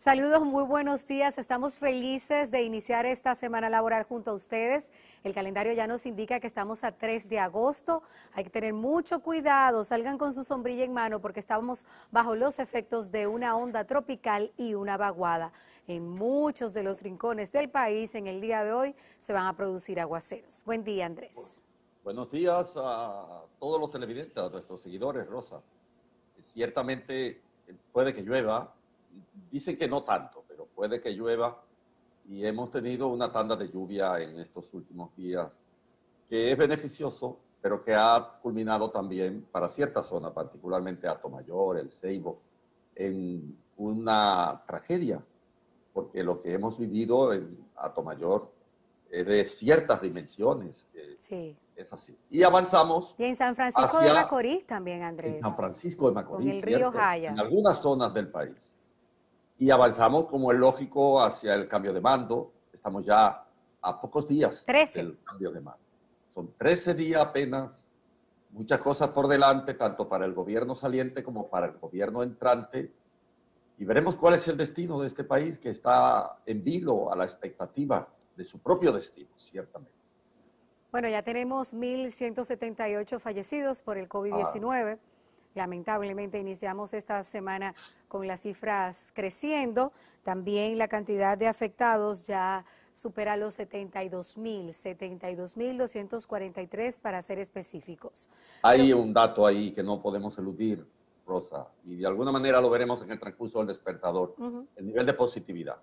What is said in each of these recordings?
Saludos, muy buenos días. Estamos felices de iniciar esta semana laboral junto a ustedes. El calendario ya nos indica que estamos a 3 de agosto. Hay que tener mucho cuidado, salgan con su sombrilla en mano porque estamos bajo los efectos de una onda tropical y una vaguada. En muchos de los rincones del país en el día de hoy se van a producir aguaceros. Buen día, Andrés. Buenos días a todos los televidentes, a nuestros seguidores, Rosa. Ciertamente puede que llueva. Dicen que no tanto, pero puede que llueva y hemos tenido una tanda de lluvia en estos últimos días que es beneficioso, pero que ha culminado también para ciertas zonas, particularmente Atomayor, El Ceibo, en una tragedia, porque lo que hemos vivido en Atomayor es de ciertas dimensiones. Sí. Es así. Y avanzamos Y en San Francisco de Macorís también, Andrés. En San Francisco de Macorís, con el río ¿cierto? Jaya. En algunas zonas del país. Y avanzamos, como es lógico, hacia el cambio de mando. Estamos ya a pocos días 13. del cambio de mando. Son 13 días apenas, muchas cosas por delante, tanto para el gobierno saliente como para el gobierno entrante. Y veremos cuál es el destino de este país que está en vilo a la expectativa de su propio destino, ciertamente. Bueno, ya tenemos 1.178 fallecidos por el COVID-19. Lamentablemente iniciamos esta semana con las cifras creciendo. También la cantidad de afectados ya supera los 72.243 para ser específicos. Hay un dato ahí que no podemos eludir, Rosa, y de alguna manera lo veremos en el transcurso del despertador. El nivel de positividad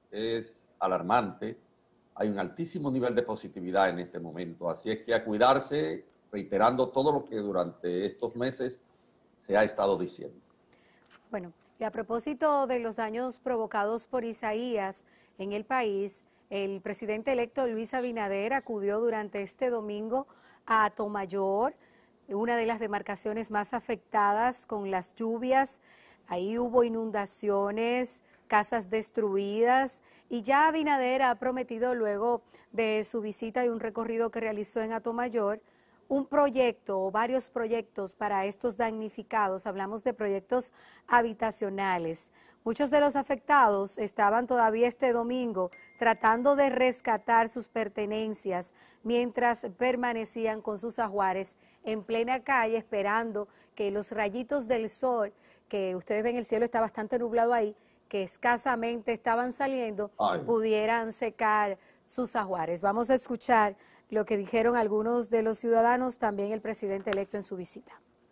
es alarmante. Hay un altísimo nivel de positividad en este momento, así es que a cuidarse, reiterando todo lo que durante estos meses se ha estado diciendo. Bueno, y a propósito de los daños provocados por Isaías en el país, el presidente electo Luis Abinader acudió durante este domingo a Atomayor, una de las demarcaciones más afectadas con las lluvias. Ahí hubo inundaciones, casas destruidas, y ya Abinader ha prometido luego de su visita y un recorrido que realizó en Atomayor, un proyecto o varios proyectos para estos damnificados. Hablamos de proyectos habitacionales. Muchos de los afectados estaban todavía este domingo tratando de rescatar sus pertenencias mientras permanecían con sus ajuares en plena calle esperando que los rayitos del sol, que ustedes ven el cielo está bastante nublado ahí, que escasamente estaban saliendo, pudieran secar sus ajuares. Vamos a escuchar lo que dijeron algunos de los ciudadanos, también el presidente electo en su visita.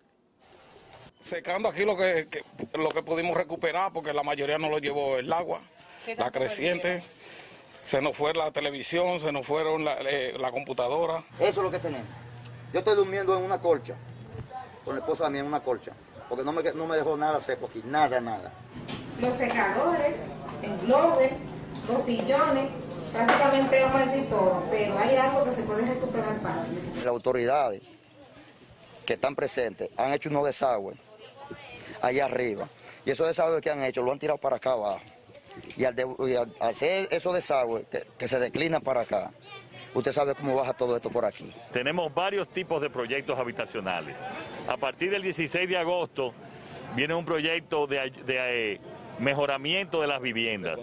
Secando aquí lo que pudimos recuperar, porque la mayoría no lo llevó el agua, la creciente, se nos fue la televisión, se nos fueron la computadora. Eso es lo que tenemos. Yo estoy durmiendo en una colcha, con la esposa mía en una colcha, porque no me dejó nada seco aquí, nada. Los secadores, el globe, los sillones, prácticamente vamos a decir todo, pero hay algo que se puede recuperar fácil. Las autoridades que están presentes han hecho unos desagües allá arriba, y esos desagües que han hecho lo han tirado para acá abajo. Y al hacer esos desagües que se declinan para acá, usted sabe cómo baja todo esto por aquí. Tenemos varios tipos de proyectos habitacionales. A partir del 16 de agosto viene un proyecto de mejoramiento de las viviendas,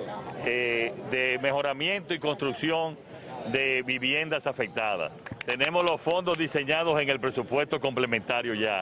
de mejoramiento y construcción de viviendas afectadas. Tenemos los fondos diseñados en el presupuesto complementario ya.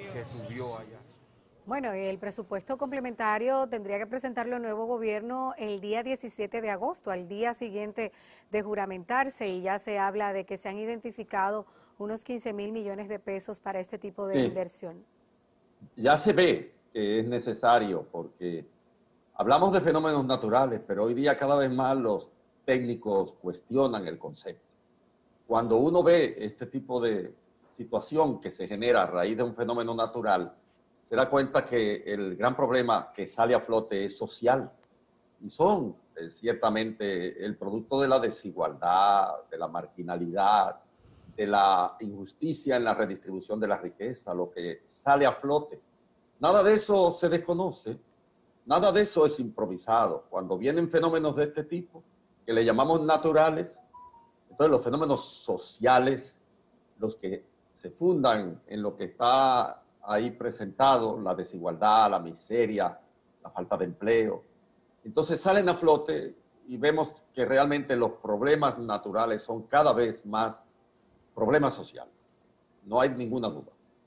Bueno, el presupuesto complementario tendría que presentarlo el nuevo gobierno el día 17 de agosto, al día siguiente de juramentarse, y ya se habla de que se han identificado unos 15.000 millones de pesos para este tipo de inversión. Ya se ve que es necesario, porque hablamos de fenómenos naturales, pero hoy día cada vez más los técnicos cuestionan el concepto. Cuando uno ve este tipo de situación que se genera a raíz de un fenómeno natural, se da cuenta que el gran problema que sale a flote es social, y son ciertamente el producto de la desigualdad, de la marginalidad, de la injusticia en la redistribución de la riqueza, lo que sale a flote. Nada de eso se desconoce, nada de eso es improvisado. Cuando vienen fenómenos de este tipo, que le llamamos naturales, entonces los fenómenos sociales, los que se fundan en lo que está ahí presentado, la desigualdad, la miseria, la falta de empleo, Entonces salen a flote y vemos que realmente los problemas naturales son cada vez más problemas sociales. No hay ninguna duda.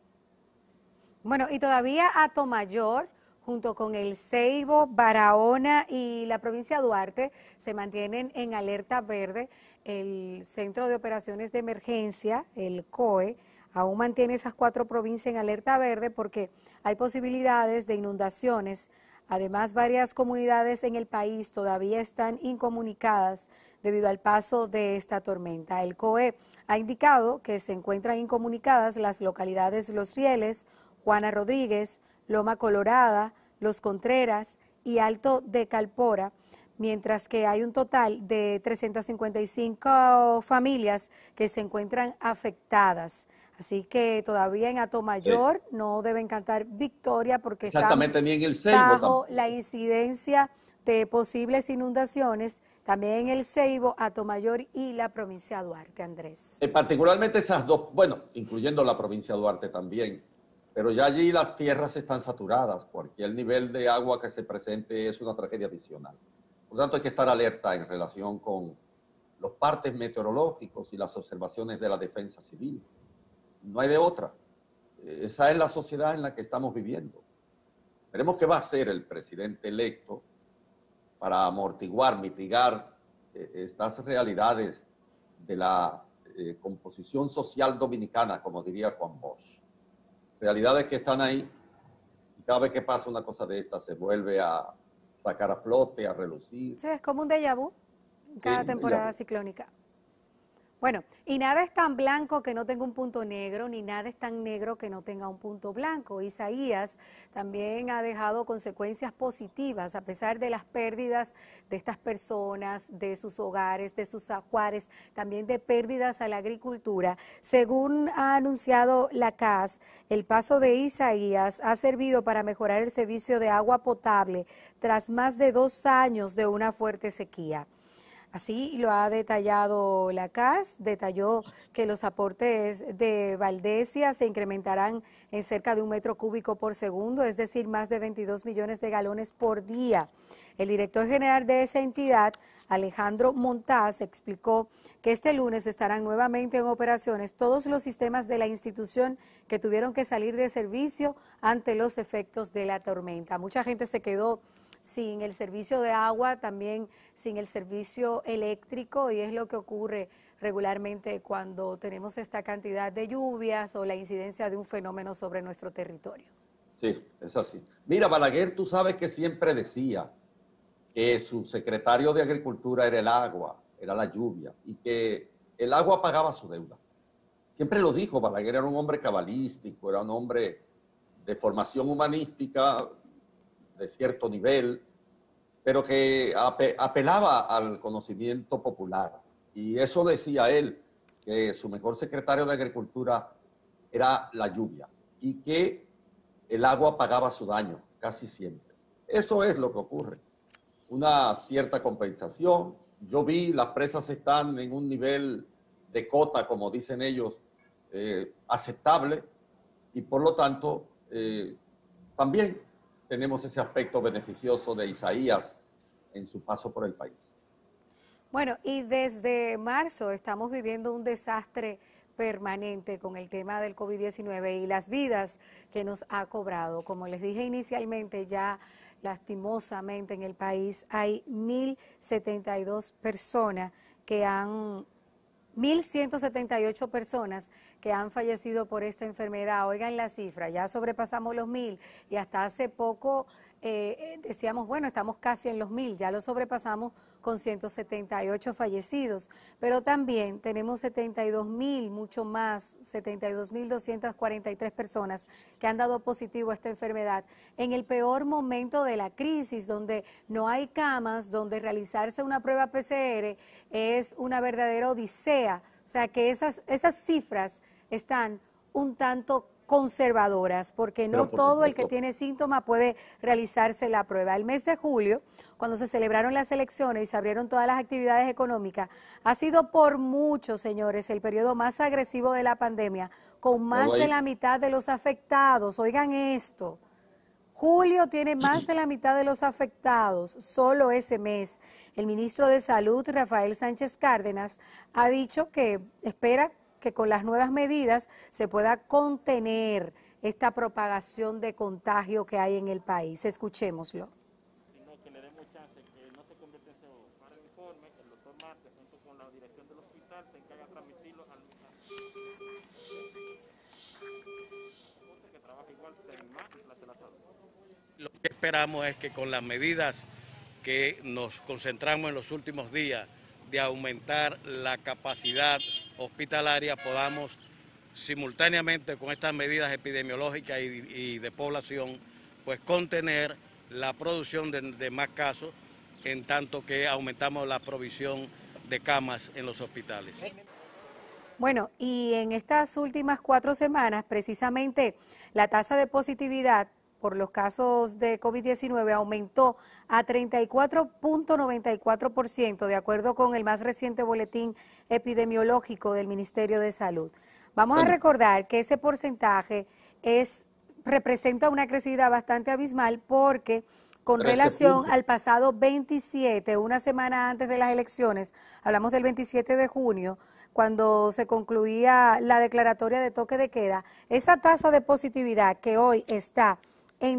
Bueno, y todavía Atomayor, junto con el Ceibo, Barahona y la provincia de Duarte, se mantienen en alerta verde. El Centro de Operaciones de Emergencia, el COE, aún mantiene esas 4 provincias en alerta verde porque hay posibilidades de inundaciones. Además, varias comunidades en el país todavía están incomunicadas debido al paso de esta tormenta. El COE ha indicado que se encuentran incomunicadas las localidades Los Rieles, Juana Rodríguez, Loma Colorada, Los Contreras y Alto de Calpora, mientras que hay un total de 355 familias que se encuentran afectadas. Así que todavía en Atomayor no deben cantar victoria porque exactamente, ni en el Ceibo bajo la incidencia de posibles inundaciones, también en el Ceibo, Atomayor y la provincia de Duarte, Andrés. Particularmente esas dos, bueno, incluyendo la provincia de Duarte también, pero ya allí las tierras están saturadas, cualquier nivel de agua que se presente es una tragedia adicional. Por lo tanto, hay que estar alerta en relación con los partes meteorológicos y las observaciones de la defensa civil. No hay de otra. Esa es la sociedad en la que estamos viviendo. Veremos qué va a hacer el presidente electo para amortiguar, mitigar estas realidades de la composición social dominicana, como diría Juan Bosch. Realidades que están ahí y cada vez que pasa una cosa de esta se vuelve a sacar a flote, a relucir. Sí, es como un déjà vu en cada temporada ciclónica. Bueno, y nada es tan blanco que no tenga un punto negro, ni nada es tan negro que no tenga un punto blanco. Isaías también ha dejado consecuencias positivas a pesar de las pérdidas de estas personas, de sus hogares, de sus ajuares, también de pérdidas a la agricultura. Según ha anunciado la CAS, el paso de Isaías ha servido para mejorar el servicio de agua potable tras más de 2 años de una fuerte sequía. Así lo ha detallado la CAS, detalló que los aportes de Valdesia se incrementarán en cerca de 1 metro cúbico por segundo, es decir, más de 22 millones de galones por día. El director general de esa entidad, Alejandro Montaz, explicó que este lunes estarán nuevamente en operaciones todos los sistemas de la institución que tuvieron que salir de servicio ante los efectos de la tormenta. Mucha gente se quedó sin el servicio de agua, también sin el servicio eléctrico, y es lo que ocurre regularmente cuando tenemos esta cantidad de lluvias o la incidencia de un fenómeno sobre nuestro territorio. Sí, es así. Mira, Balaguer, tú sabes que siempre decía que su secretario de Agricultura era el agua, era la lluvia, y que el agua pagaba su deuda. Siempre lo dijo, Balaguer era un hombre cabalístico, era un hombre de formación humanística, de cierto nivel, pero que apelaba al conocimiento popular. Y eso decía él, que su mejor secretario de Agricultura era la lluvia y que el agua pagaba su daño, casi siempre. Eso es lo que ocurre. Una cierta compensación. Yo vi, las presas están en un nivel de cota, como dicen ellos, aceptable, y por lo tanto, también tenemos ese aspecto beneficioso de Isaías en su paso por el país. Bueno, y desde marzo estamos viviendo un desastre permanente con el tema del COVID-19 y las vidas que nos ha cobrado. Como les dije inicialmente, ya lastimosamente en el país hay 1.078 personas que han fallecido por esta enfermedad. Oigan la cifra, ya sobrepasamos los 1.000 y hasta hace poco decíamos, bueno, estamos casi en los 1.000, ya lo sobrepasamos con 178 fallecidos, pero también tenemos 72.000, mucho más, 72.243 personas que han dado positivo a esta enfermedad en el peor momento de la crisis, donde no hay camas, donde realizarse una prueba PCR es una verdadera odisea. O sea que esas cifras están un tanto conservadoras, porque no todo el que tiene síntomas puede realizarse la prueba. El mes de julio, cuando se celebraron las elecciones y se abrieron todas las actividades económicas, ha sido por mucho, señores, el periodo más agresivo de la pandemia, con más de la mitad de los afectados. Oigan esto, Julio tiene más de la mitad de los afectados, solo ese mes. El ministro de Salud, Rafael Sánchez Cárdenas, ha dicho que espera que con las nuevas medidas se pueda contener esta propagación de contagio que hay en el país. Escuchémoslo. Sino que le demos chance que no se convierta en cebo. Para el informe, el doctor Márquez, junto con la dirección del hospital, se encarga de transmitirlo al que trabaja igual de la salud. Lo que esperamos es que con las medidas que nos concentramos en los últimos días de aumentar la capacidad hospitalaria, podamos simultáneamente con estas medidas epidemiológicas y de población, pues contener la producción de más casos, en tanto que aumentamos la provisión de camas en los hospitales. Bueno, y en estas últimas 4 semanas, precisamente, la tasa de positividad por los casos de COVID-19 aumentó a 34.94%, de acuerdo con el más reciente boletín epidemiológico del Ministerio de Salud. Vamos a recordar que ese porcentaje representa una crecida bastante abismal porque con relación al pasado 27, una semana antes de las elecciones, hablamos del 27 de junio, cuando se concluía la declaratoria de toque de queda, esa tasa de positividad que hoy está en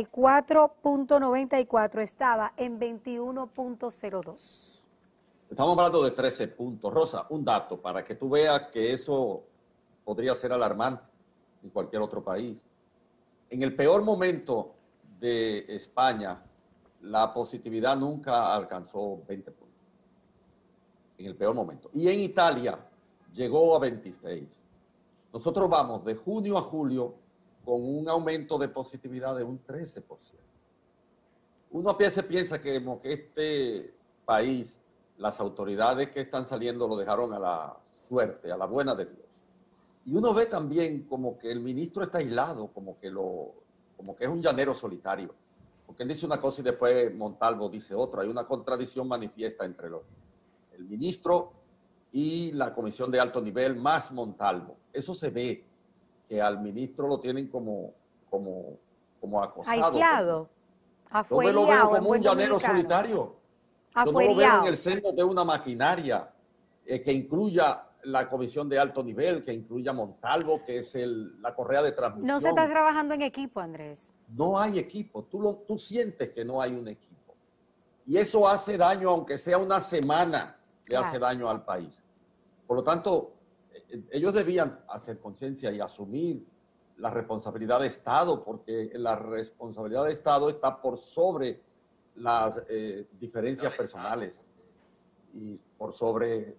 34.94 estaba en 21.02. Estamos hablando de 13 puntos. Rosa, un dato para que tú veas que eso podría ser alarmante en cualquier otro país. En el peor momento de España, la positividad nunca alcanzó 20 puntos. En el peor momento. Y en Italia llegó a 26. Nosotros vamos de junio a julio con un aumento de positividad de un 13%. Uno a veces piensa que este país, las autoridades que están saliendo lo dejaron a la suerte, a la buena de Dios. Y uno ve también como que el ministro está aislado, como que es un llanero solitario. Porque él dice una cosa y después Montalvo dice otra. Hay una contradicción manifiesta entre el ministro y la comisión de alto nivel más Montalvo. Eso se ve, que al ministro lo tienen como acosado. Aislado, afueriado. Yo me lo veo como un llanero solitario. Yo no lo veo en el seno de una maquinaria que incluya la comisión de alto nivel, que incluya Montalvo, que es la correa de transmisión. No se está trabajando en equipo, Andrés. No hay equipo. Tú sientes que no hay un equipo. Y eso hace daño, aunque sea una semana, le hace daño al país. Por lo tanto, ellos debían hacer conciencia y asumir la responsabilidad de Estado, porque la responsabilidad de Estado está por sobre las diferencias personales y por sobre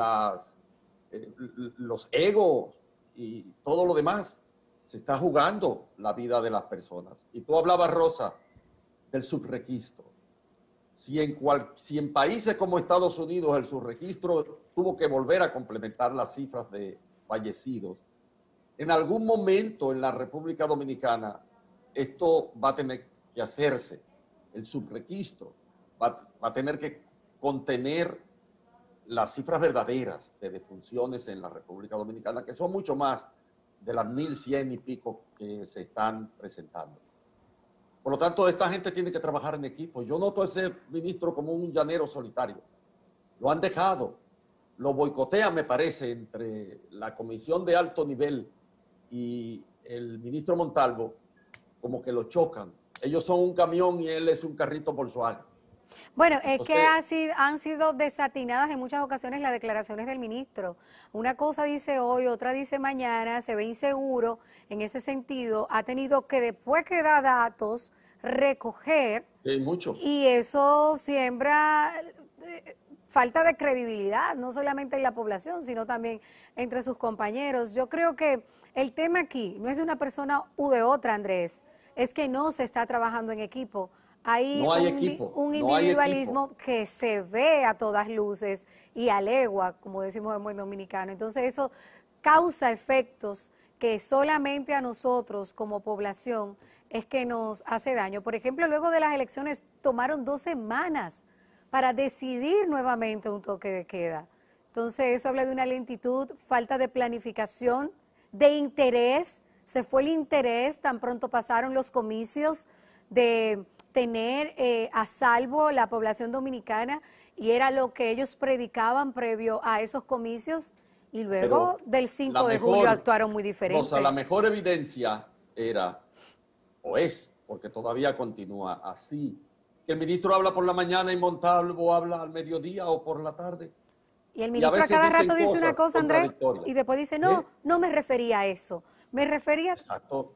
los egos y todo lo demás. Se está jugando la vida de las personas. Y tú hablabas, Rosa, del subregistro. Si en países como Estados Unidos el subregistro tuvo que volver a complementar las cifras de fallecidos, en algún momento en la República Dominicana esto va a tener que hacerse. El subregistro va a tener que contener las cifras verdaderas de defunciones en la República Dominicana, que son mucho más de las 1.100 y pico que se están presentando. Por lo tanto, esta gente tiene que trabajar en equipo. Yo noto a ese ministro como un llanero solitario. Lo han dejado, lo boicotean, me parece, entre la comisión de alto nivel y el ministro Montalvo, como que lo chocan. Ellos son un camión y él es un carrito Volkswagen. Bueno, es que han sido desatinadas en muchas ocasiones las declaraciones del ministro. Una cosa dice hoy, otra dice mañana, se ve inseguro. En ese sentido, ha tenido que, después que da datos, recoger. Mucho. Y eso siembra falta de credibilidad, no solamente en la población, sino también entre sus compañeros. Yo creo que el tema aquí no es de una persona u de otra, Andrés, es que no se está trabajando en equipo. Hay un individualismo que se ve a todas luces y a legua, como decimos en buen dominicano. Entonces eso causa efectos que solamente a nosotros como población es que nos hace daño. Por ejemplo, luego de las elecciones tomaron 2 semanas para decidir nuevamente un toque de queda. Entonces eso habla de una lentitud, falta de planificación, de interés Se fue el interés, tan pronto pasaron los comicios, de tener a salvo la población dominicana, y era lo que ellos predicaban previo a esos comicios, y luego del 5 de julio actuaron muy diferente. Rosa, la mejor evidencia era, o es, porque todavía continúa así, que el ministro habla por la mañana y Montalvo habla al mediodía o por la tarde. Y el ministro a cada rato dice una cosa, Andrés, y después dice, no, ¿Eh? no me refería a eso, me refería... Exacto.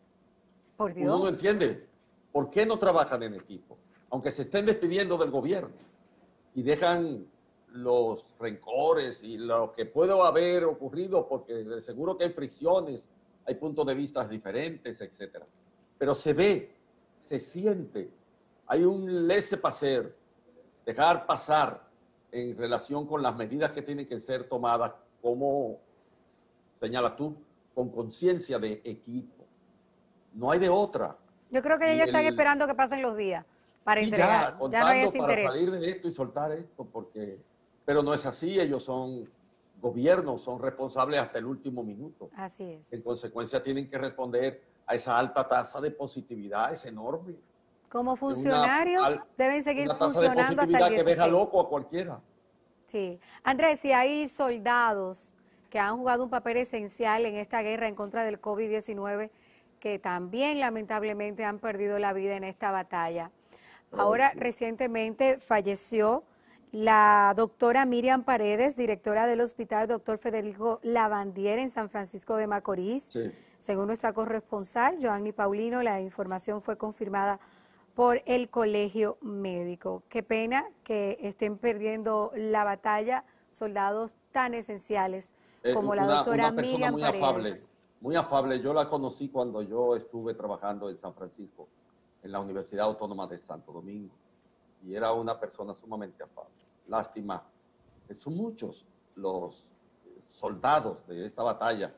Por Dios. Uno no entiende por qué no trabajan en equipo, aunque se estén despidiendo del gobierno y dejan los rencores y lo que puede haber ocurrido, porque de seguro que hay fricciones, hay puntos de vista diferentes, etcétera. Pero se ve, se siente, hay un laissez-passer, dejar pasar en relación con las medidas que tienen que ser tomadas, como señalas tú, con conciencia de equipo. No hay de otra. Yo creo que ellos están esperando que pasen los días para entregar. Ya no hay ese para interés. salir de esto y soltar esto, pero no es así. Ellos son gobiernos, son responsables hasta el último minuto. Así es. En consecuencia, tienen que responder a esa alta tasa de positividad, es enorme. Como funcionarios deben seguir funcionando hasta el 16. Que deja loco a cualquiera. Sí. Andrés, si hay soldados que han jugado un papel esencial en esta guerra en contra del COVID-19, que también lamentablemente han perdido la vida en esta batalla. Ahora, recientemente falleció la doctora Miriam Paredes, directora del Hospital Dr. Federico Lavandier en San Francisco de Macorís. Sí. Según nuestra corresponsal, Joanny Paulino, la información fue confirmada por el Colegio Médico. Qué pena que estén perdiendo la batalla soldados tan esenciales como la doctora Miriam Paredes. Muy afable, yo la conocí cuando yo estuve trabajando en San Francisco, en la Universidad Autónoma de Santo Domingo, y era una persona sumamente afable. Lástima, que son muchos los soldados de esta batalla,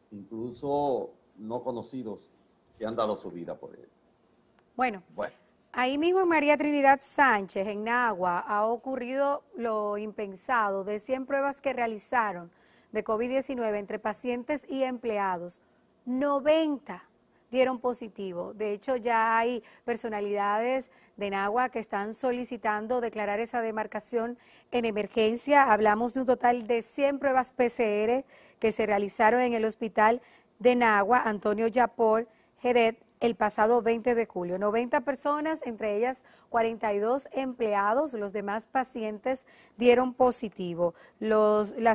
incluso no conocidos, que han dado su vida por él. Bueno, ahí mismo en María Trinidad Sánchez, en Nagua, ha ocurrido lo impensado. De 100 pruebas que realizaron de COVID-19 entre pacientes y empleados, 90 dieron positivo. De hecho, ya hay personalidades de Nagua que están solicitando declarar esa demarcación en emergencia. Hablamos de un total de 100 pruebas PCR que se realizaron en el hospital de Nagua, Antonio Yapor, Jedet, el pasado 20 de julio. 90 personas, entre ellas 42 empleados, los demás pacientes dieron positivo. Las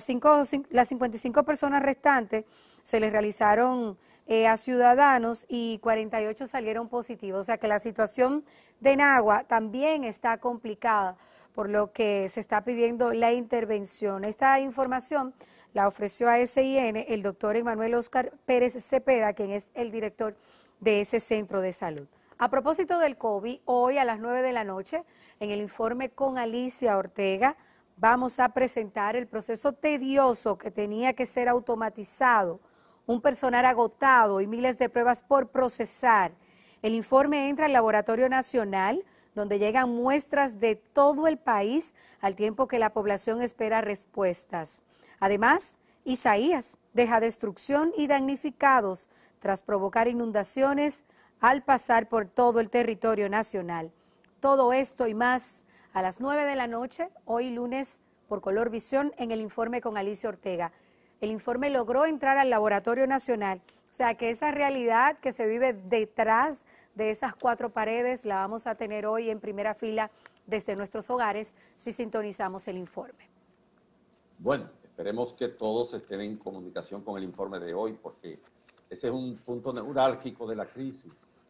55 personas restantes se les realizaron a ciudadanos y 48 salieron positivos. O sea que la situación de Nagua también está complicada, por lo que se está pidiendo la intervención. Esta información la ofreció a SIN el doctor Emanuel Oscar Pérez Cepeda, quien es el director de ese centro de salud. A propósito del COVID, hoy a las 9 de la noche, en el informe con Alicia Ortega, vamos a presentar el proceso tedioso que tenía que ser automatizado, un personal agotado y miles de pruebas por procesar. El informe entra al Laboratorio Nacional, donde llegan muestras de todo el país al tiempo que la población espera respuestas. Además, Isaías deja destrucción y damnificados tras provocar inundaciones al pasar por todo el territorio nacional. Todo esto y más a las 9 de la noche, hoy lunes, por Color Visión, en el informe con Alicia Ortega. El informe logró entrar al Laboratorio Nacional, o sea que esa realidad que se vive detrás de esas 4 paredes la vamos a tener hoy en primera fila desde nuestros hogares si sintonizamos el informe. Bueno, esperemos que todos estén en comunicación con el informe de hoy, porque ese es un punto neurálgico de la crisis,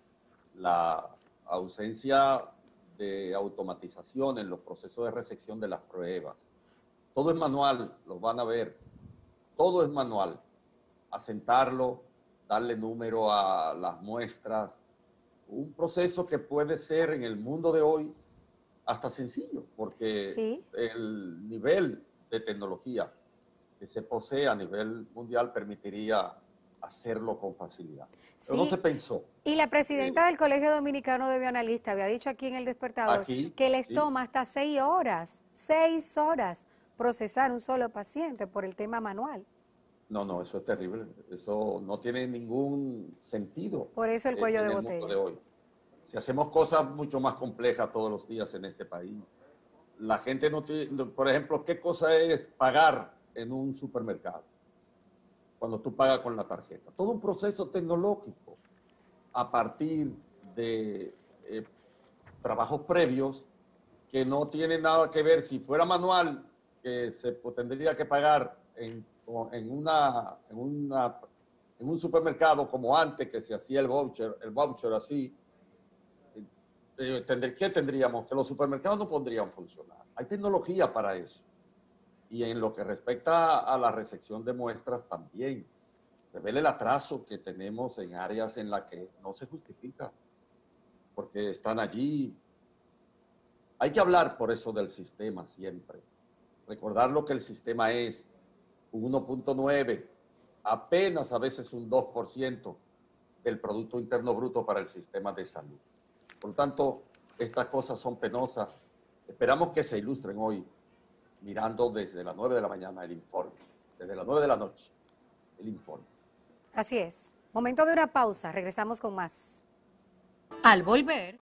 la ausencia de automatización en los procesos de recepción de las pruebas. Todo es manual, lo van a ver, todo es manual. Asentarlo, darle número a las muestras, un proceso que puede ser en el mundo de hoy hasta sencillo, porque ¿sí? El nivel de tecnología que se posee a nivel mundial permitiría hacerlo con facilidad. Pero sí, no se pensó. Y la presidenta del Colegio Dominicano de Bioanalistas había dicho aquí en El Despertador que les toma hasta 6 horas procesar un solo paciente por el tema manual. No, eso es terrible. Eso no tiene ningún sentido. Por eso el cuello en de el mundo botella. de hoy. Si hacemos cosas mucho más complejas todos los días en este país, la gente no tiene, por ejemplo, ¿qué cosa es pagar en un supermercado? Cuando tú pagas con la tarjeta. Todo un proceso tecnológico a partir de trabajos previos que no tienen nada que ver. Si fuera manual, que se tendría que pagar en un supermercado como antes, que se hacía el voucher así, ¿qué tendríamos? Que los supermercados no podrían funcionar. Hay tecnología para eso. Y en lo que respecta a la recepción de muestras también, se ve el atraso que tenemos en áreas en las que no se justifica, porque están allí. Hay que hablar por eso del sistema siempre. Recordar lo que el sistema es, un 1.9, apenas a veces un 2% del Producto Interno Bruto para el sistema de salud. Por lo tanto, estas cosas son penosas. Esperamos que se ilustren hoy, mirando desde las 9 de la mañana el informe, desde las 9 de la noche el informe. Así es. Momento de una pausa, regresamos con más. Al volver,